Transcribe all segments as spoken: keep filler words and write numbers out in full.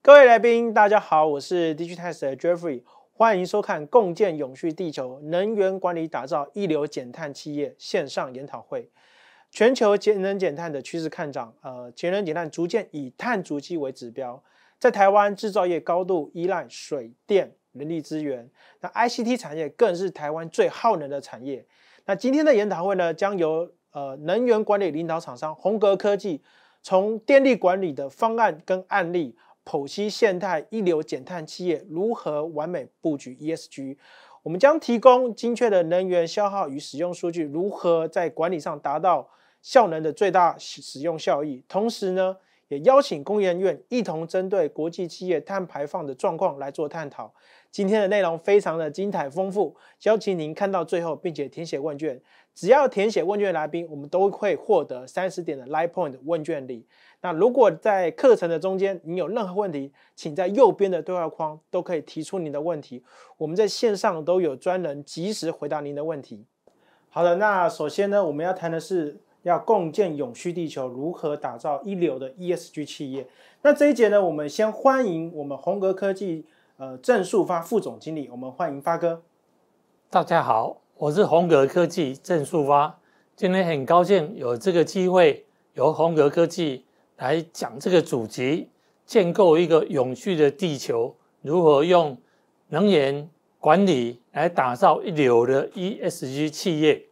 各位来宾，大家好，我是 Digitimes 的 Jeffrey， 欢迎收看《共建永续地球：能源管理打造一流减碳企业》线上研讨会。全球节能减碳的趋势看涨，呃，节能减碳逐渐以碳足迹为指标。在台湾，制造业高度依赖水电、人力资源，那 I C T 产业更是台湾最耗能的产业。那今天的研讨会呢，将由呃能源管理领导厂商宏格科技，从电力管理的方案跟案例，剖析现代一流减碳企业如何完美布局 E S G。我们将提供精确的能源消耗与使用数据，如何在管理上达到效能的最大使用效益。同时呢，也邀请工研院一同针对国际企业碳排放的状况来做探讨。今天的内容非常的精彩丰富，邀请您看到最后，并且填写问卷。只要填写问卷的来宾，我们都会获得三十点的 Live Point 问卷礼。那如果在课程的中间你有任何问题，请在右边的对话框都可以提出您的问题，我们在线上都有专人及时回答您的问题。好的，那首先呢，我们要谈的是要共建永续地球，如何打造一流的 E S G 企业。那这一节呢，我们先欢迎我们宏格科技呃郑树发副总经理，我们欢迎发哥。 大家好，我是宏格科技郑树发，今天很高兴有这个机会，由宏格科技来讲这个主题，建构一个永续的地球，如何用能源管理来打造一流的 E S G 企业。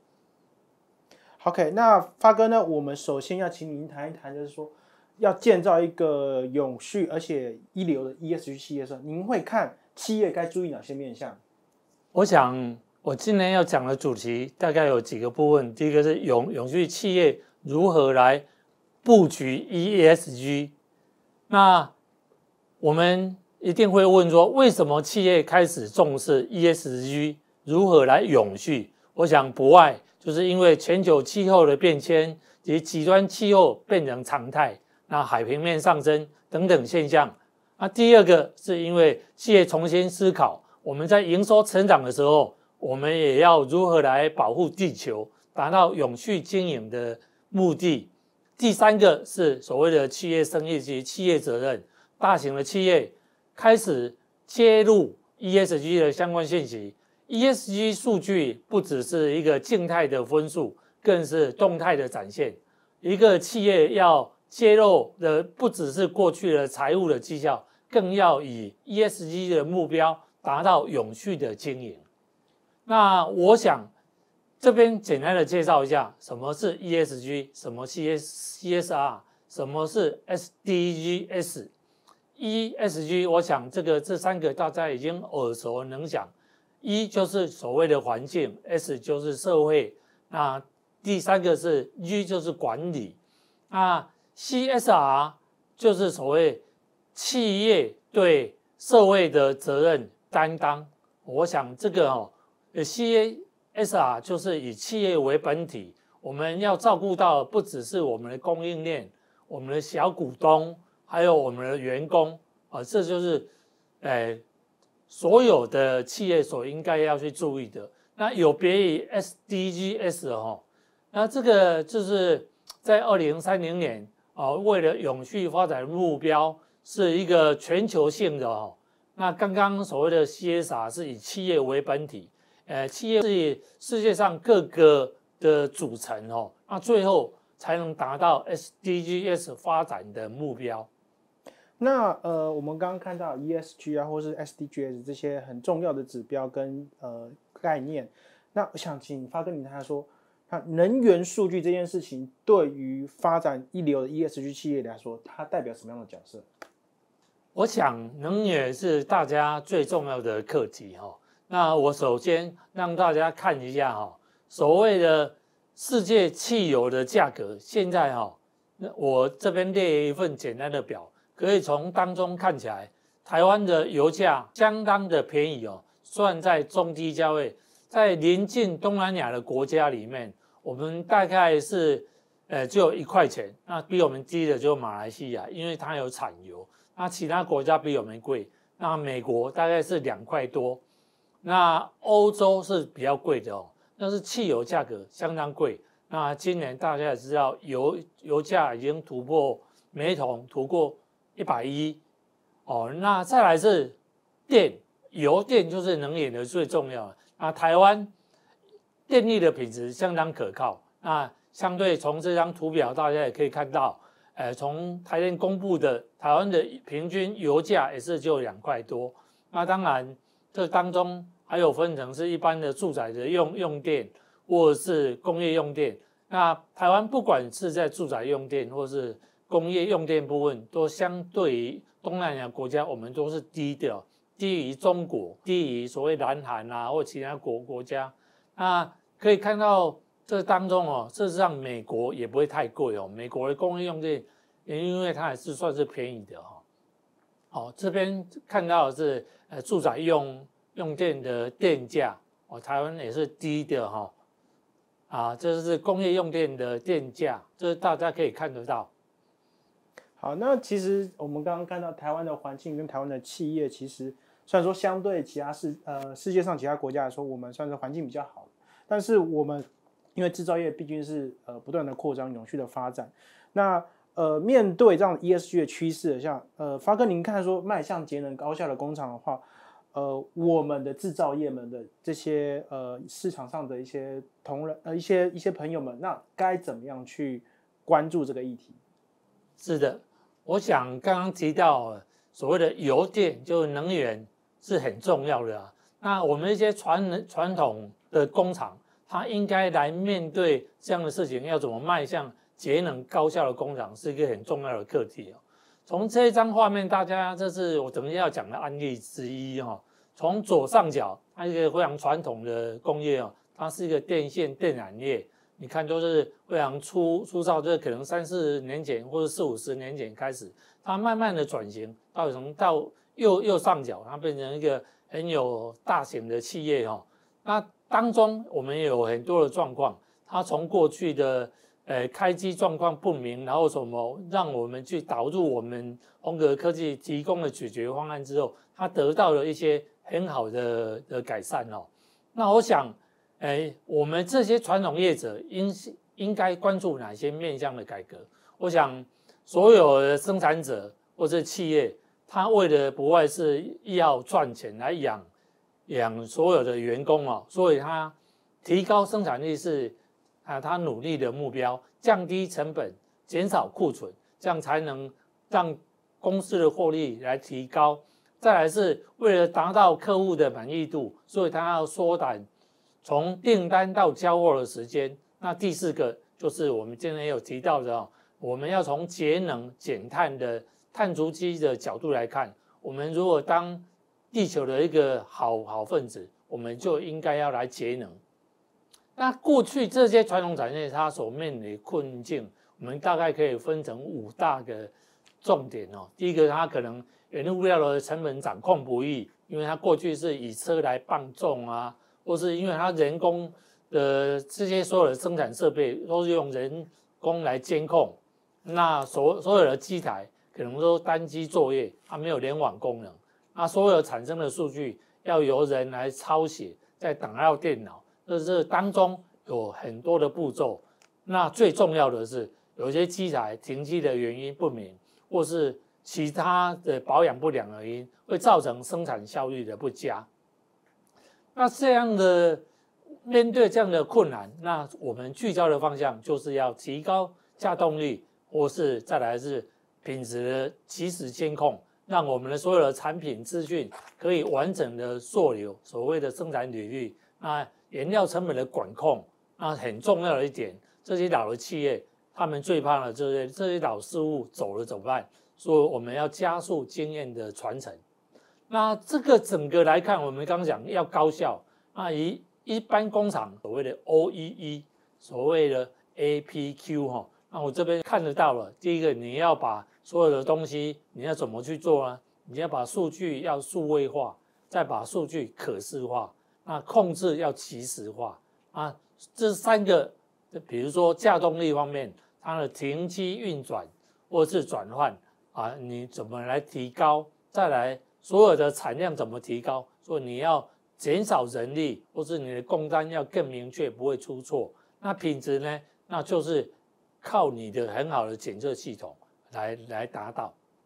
OK， 那发哥呢？我们首先要请您谈一谈，就是说要建造一个永续而且一流的 E S G 企业的时候，您会看企业该注意哪些面向？ 我想我今天要讲的主题大概有几个部分，第一个是永永续企业如何来布局 E S G。那我们一定会问说，为什么企业开始重视 E S G， 如何来永续？我想不外就是因为全球气候的变迁及极端气候变成常态，那海平面上升等等现象。那第二个是因为企业重新思考，我们在营收成长的时候，我们也要如何来保护地球，达到永续经营的目的。第三个是所谓的企业生意及企业责任，大型的企业开始揭露 E S G 的相关信息。E S G 数据不只是一个静态的分数，更是动态的展现。一个企业要揭露的不只是过去的财务的绩效，更要以 E S G 的目标达到永续的经营。那我想这边简单的介绍一下什么是 E S G， 什么是 C S R， 什么是 S D Gs。E S G 我想这个这三个大家已经耳熟能详。E 就是所谓的环境， S 就是社会，那第三个是 G 就是管理。那 C S R 就是所谓企业对社会的责任担当。我想这个哦 C S R 就是以企业为本体，我们要照顾到不只是我们的供应链，我们的小股东，还有我们的员工啊，这就是呃所有的企业所应该要去注意的。那有别于 S D Gs 哦，那这个就是在二零三零年啊，为了永续发展目标是一个全球性的哦。那刚刚所谓的 C S R 是以企业为本体，呃，企业是世界上各个的组成哦，那最后才能达到 S D Gs 发展的目标。 那呃，我们刚刚看到 E S G 啊，或是 S D Gs 这些很重要的指标跟呃概念。那我想请发哥你谈说，那能源数据这件事情对于发展一流的 E S G 企业来说，它代表什么样的角色？ 我想能源是大家最重要的课题哈。那我首先让大家看一下哈，所谓的世界汽油的价格，现在哈，我这边列一份简单的表。可以从当中看起来，台湾的油价相当的便宜哦，算在中低价位。在邻近东南亚的国家里面，我们大概是呃只有一块钱，那比我们低的就是马来西亚，因为它有产油。那其他国家比我们贵，那美国大概是两块多，那欧洲是比较贵的哦，但是汽油价格相当贵。那今年大家也知道油油价已经突破每桶突破一百一， 哦，那再来是电，油电就是能源的最重要的。那台湾电力的品质相当可靠。那相对从这张图表大家也可以看到，呃，从台电公布的台湾的平均油价也是就两块多。那当然这当中还有分成是一般的住宅的用用电，或者是工业用电。那台湾不管是在住宅用电或是工业用电部分，都相对于东南亚国家，我们都是低的，低于中国，低于所谓南韩啊或其他国国家。那可以看到这当中哦，事实上美国也不会太贵哦，美国的工业用电，因为它还是算是便宜的哈、哦。哦，这边看到的是呃住宅用用电的电价，哦，台湾也是低的哈、哦。啊，这是工业用电的电价，这大家可以看得到。 好，那其实我们刚刚看到台湾的环境跟台湾的企业，其实虽然说相对其他世呃世界上其他国家来说，我们算是环境比较好，但是我们因为制造业毕竟是呃不断的扩张、永续的发展，那呃面对这样 E S G 的趋势，像呃发哥您看说迈向节能高效的工厂的话，呃我们的制造业们的这些呃市场上的一些同仁呃一些一些朋友们，那该怎么样去关注这个议题？ 是的。我想刚刚提到所谓的油电，就是能源是很重要的啊。那我们一些传传统的工厂，它应该来面对这样的事情，要怎么迈向节能高效的工厂，是一个很重要的课题哦。从这一张画面，大家这是我等一下要讲的案例之一哈、哦。从左上角，它一个非常传统的工业哦，它是一个电线电缆业。你看，都是非常粗粗糙，这可能三四十年前或者四五十年前开始，它慢慢的转型到从到右右上角，它变成一个很有大型的企业哈、哦。那当中我们也有很多的状况，它从过去的呃开机状况不明，然后什么让我们去导入我们宏格科技提供的解决方案之后，它得到了一些很好的的改善哦。那我想。哎，我们这些传统业者应应该关注哪些面向的改革？我想，所有的生产者或者企业，他为的不外是要赚钱来养养所有的员工哦，所以他提高生产力是啊他努力的目标，降低成本，减少库存，这样才能让公司的获利来提高。再来是为了达到客户的满意度，所以他要缩短从订单到交货的时间。那第四个就是我们今天有提到的、哦，我们要从节能减碳的碳足迹的角度来看，我们如果当地球的一个好好分子，我们就应该要来节能。那过去这些传统产业它所面临的困境，我们大概可以分成五大个重点哦。第一个，它可能原物料的成本掌控不易，因为它过去是以车来磅重啊。或是因为它人工的这些所有的生产设备都是用人工来监控，那所所有的机台可能都单机作业，它没有联网功能，那所有产生的数据要由人来抄写，再打到电脑，这这当中有很多的步骤。那最重要的是，有些机台停机的原因不明，或是其他的保养不良的原因，会造成生产效率的不佳。那这样的面对这样的困难，那我们聚焦的方向就是要提高稼动率，或是再来是品质的及时监控，让我们的所有的产品资讯可以完整的溯流，所谓的生产履历，那原料成本的管控，那很重要的一点，这些老的企业他们最怕的就是这些老师傅走了怎么办？所以我们要加速经验的传承。那这个整个来看，我们刚刚讲要高效，那以一般工厂所谓的 O E E， 所谓的 A P Q 哈，那我这边看得到了。第一个，你要把所有的东西，你要怎么去做呢？你要把数据要数位化，再把数据可视化，那控制要及时化啊。这三个，比如说稼动力方面，它的停机运转或是转换啊，你怎么来提高？再来。所有的产量怎么提高？所以你要减少人力，或是你的工单要更明确，不会出错。那品质呢？那就是靠你的很好的检测系统来来达到。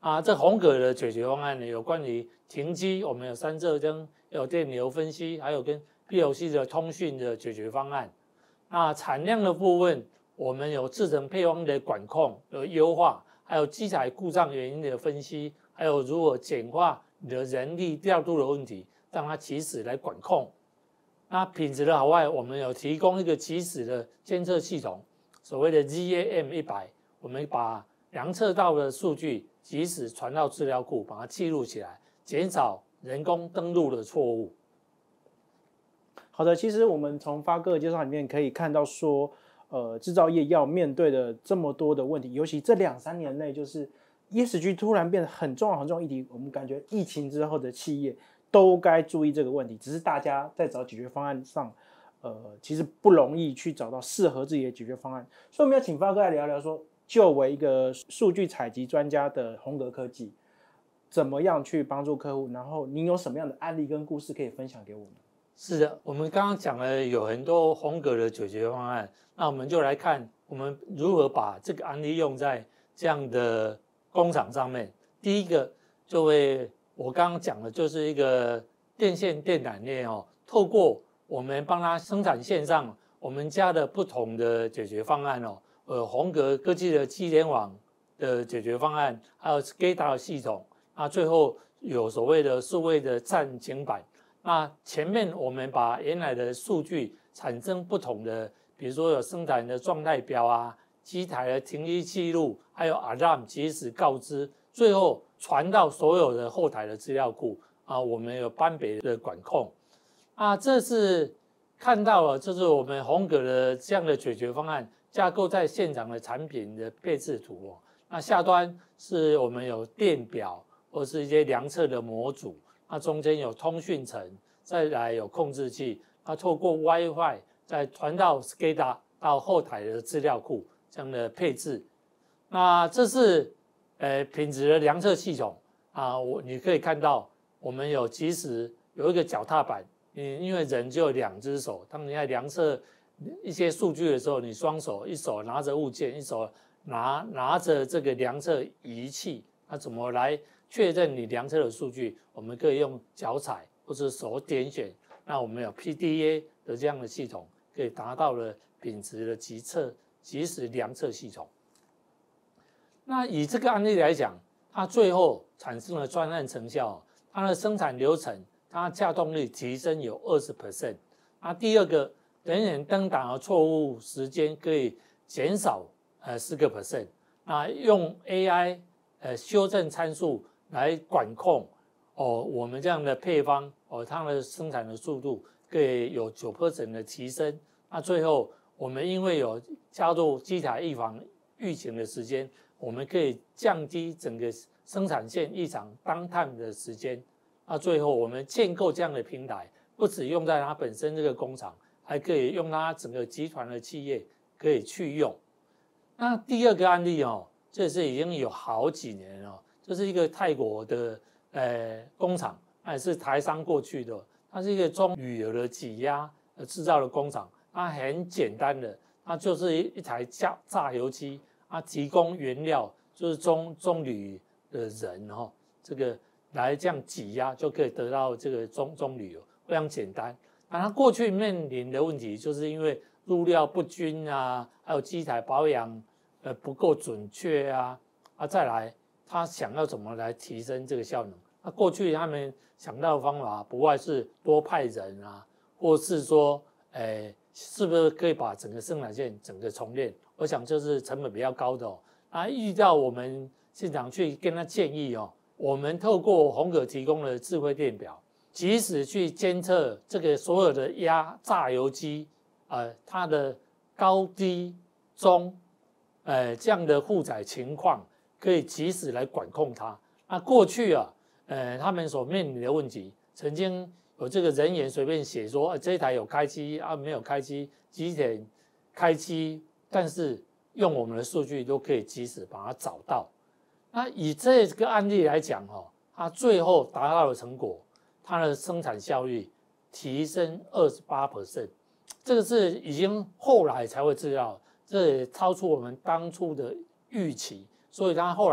啊，这红格的解决方案呢，有关于停机，我们有三色灯，有电流分析，还有跟 P L C 的通讯的解决方案。那产量的部分，我们有制程配方的管控、有优化，还有机台故障原因的分析，还有如何简化你的人力调度的问题，让它及时来管控。那品质的好坏，我们有提供一个及时的监测系统，所谓的 G A M 一百，我们把量测到的数据及时传到资料库，把它记录起来，减少人工登录的错误。 好的，其实我们从发哥的介绍里面可以看到说，呃，制造业要面对的这么多的问题，尤其这两三年内，就是 E S G 突然变得很重要很重要议题，我们感觉疫情之后的企业都该注意这个问题，只是大家在找解决方案上，呃，其实不容易去找到适合自己的解决方案。所以我们要请发哥来聊聊说，就为一个数据采集专家的宏格科技，怎么样去帮助客户？然后您有什么样的案例跟故事可以分享给我们？ 是的，我们刚刚讲了有很多宏格的解决方案，那我们就来看我们如何把这个案例用在这样的工厂上面。第一个就会我刚刚讲的就是一个电线电缆链哦，透过我们帮它生产线上我们家的不同的解决方案哦，呃，宏格科技的机联网的解决方案，还有 S C A D A 的系统，那最后有所谓的数位的站景板。那前面我们把原来的数据产生不同的，比如说有生产的状态表啊，机台的停机记录，还有 alarm 及时告知，最后传到所有的后台的资料库啊，我们有班别的管控啊，这是看到了，这是我们宏格的这样的解决方案架构在现场的产品的配置图哦。那下端是我们有电表或是一些量测的模组。那中间有通讯层，再来有控制器，那透过 WiFi 再传到 S C A D A 到后台的资料库这样的配置。那这是呃品质的量测系统啊，我你可以看到我们有即时有一个脚踏板，你因为人只有两只手，当你在量测一些数据的时候，你双手一手拿着物件，一手拿拿着这个量测仪器，那怎么来确认你量测的数据？我们可以用脚踩或者手点选，那我们有 P D A 的这样的系统，可以达到了品质的即测即时量测系统。那以这个案例来讲，它最后产生了专案成效，它的生产流程，它稼动率提升有 百分之二十。那第二个，人眼登档的错误时间可以减少呃十个 percent。那用 A I 呃修正参数来管控哦，我们这样的配方哦，它的生产的速度可以有 百分之九 的提升。那最后我们因为有加入机台预防预警的时间，我们可以降低整个生产线异常当time的时间。那最后我们建构这样的平台，不只用在它本身这个工厂，还可以用它整个集团的企业可以去用。那第二个案例哦，这是已经有好几年了。这是一个泰国的呃工厂，那也是台商过去的，它是一个中铝的挤压呃制造的工厂，它很简单的，它就是一一台榨榨油机，它提供原料就是中中铝的人哈、哦，这个来这样挤压就可以得到这个中中铝油，非常简单。那它过去面临的问题就是因为入料不均啊，还有机台保养呃不够准确啊，啊再来。他想要怎么来提升这个效能？那过去他们想到的方法不外是多派人啊，或是说，诶，是不是可以把整个生产线整个重练？我想这是成本比较高的哦。啊，遇到我们现场去跟他建议哦，我们透过宏格提供的智慧电表，即使去监测这个所有的压榨油机，呃，它的高低中，呃，这样的负载情况。可以及时来管控它。那过去啊，呃，他们所面临的问题，曾经有这个人员随便写说，啊、这一台有开机啊，没有开机，几点开机，但是用我们的数据都可以及时把它找到。那以这个案例来讲哦，它最后达到了成果，它的生产效率提升 百分之二十八， 这个是已经后来才会知道，这也超出我们当初的预期。所以他后来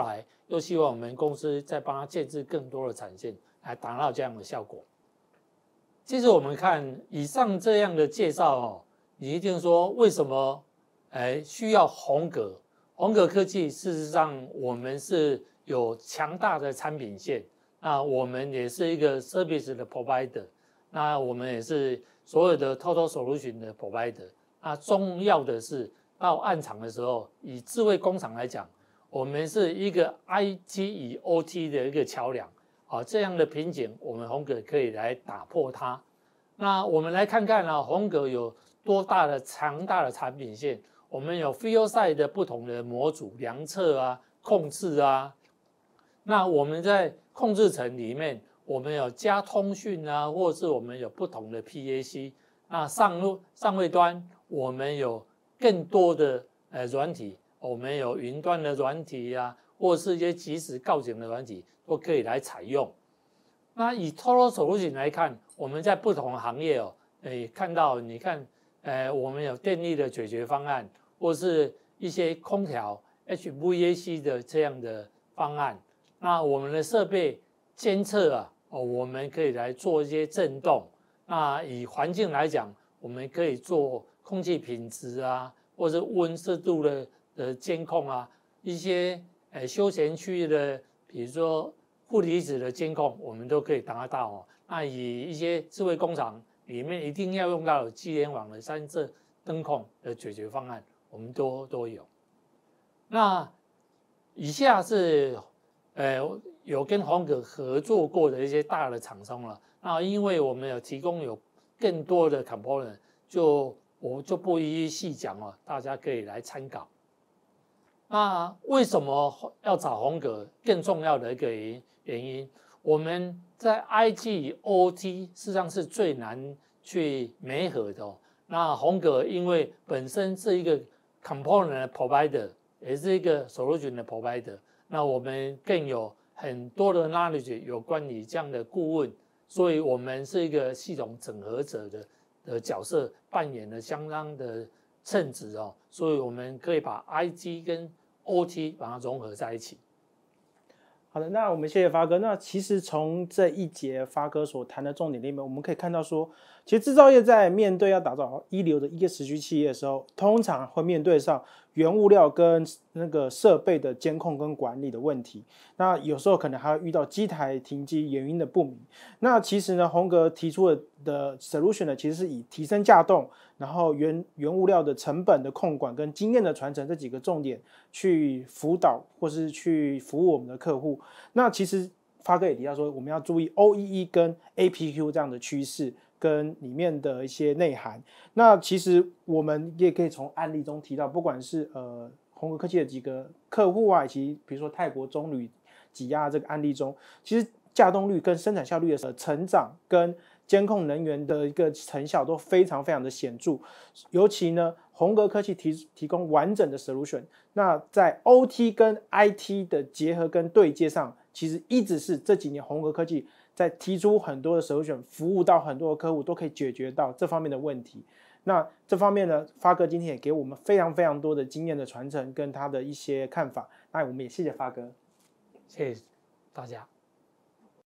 又希望我们公司再帮他建置更多的产线，来达到这样的效果。其实我们看以上这样的介绍哦，你一定说为什么哎需要宏格？宏格科技事实上我们是有强大的产品线，那我们也是一个 service 的 provider， 那我们也是所有的 total solution 的 provider。那重要的是到暗场的时候，以智慧工厂来讲，我们是一个 I T 与 O T 的一个桥梁。好，这样的瓶颈，我们宏格可以来打破它。那我们来看看啊，宏格有多大的强大的产品线？我们有 field side 的不同的模组量测啊、控制啊。那我们在控制层里面，我们有加通讯啊，或是我们有不同的 P A C。那上路上位端，我们有更多的呃软体，我们有云端的软体啊，或是一些即时告警的软体。都可以来采用。那以 Total Solution 来看，我们在不同的行业哦，诶，看到你看，呃，我们有电力的解决方案，或是一些空调 H V A C 的这样的方案。那我们的设备监测啊，哦，我们可以来做一些震动。那以环境来讲，我们可以做空气品质啊，或是温湿度的的监控啊，一些呃休闲区域的，比如说负离子的监控，我们都可以达到哦。那以一些智慧工厂里面一定要用到的机联网的三色灯控的解决方案，我们都都有。那以下是呃有跟宏格合作过的一些大的厂商了。那因为我们有提供有更多的 component， 就我就不一一细讲了，大家可以来参考。那为什么要找宏格？更重要的一个原因，我们在 I T、O T 事实上是最难去媒合的哦。那宏格因为本身是一个 component 的 provider， 也是一个 solution 的 provider， 那我们更有很多的 knowledge 有关于这样的顾问，所以我们是一个系统整合者的的角色，扮演了相当的称职哦。所以我们可以把 I T 跟 O T 把它融合在一起。 好的，那我们谢谢发哥。那其实从这一节发哥所谈的重点里面，我们可以看到说，其实制造业在面对要打造一流的 E S G 企业的时候，通常会面对上原物料跟那个设备的监控跟管理的问题。那有时候可能还会遇到机台停机原因的不明。那其实呢，宏格提出的的 solution 呢，其实是以提升架动，然后原原物料的成本的控管跟经验的传承这几个重点去辅导或是去服务我们的客户。那其实发哥也提到说，我们要注意 O E E 跟 A P Q 这样的趋势跟里面的一些内涵。那其实我们也可以从案例中提到，不管是呃宏格科技的几个客户啊，以及比如说泰国中铝挤压这个案例中，其实架动率跟生产效率的成长跟监控能源的一个成效都非常非常的显著。尤其呢，宏格科技提提供完整的 solution， 那在 O T 跟 I T 的结合跟对接上，其实一直是这几年宏格科技在提出很多的 solution， 服务到很多的客户都可以解决到这方面的问题。那这方面呢，发哥今天也给我们非常非常多的经验的传承跟他的一些看法。那我们也谢谢发哥， 谢谢大家。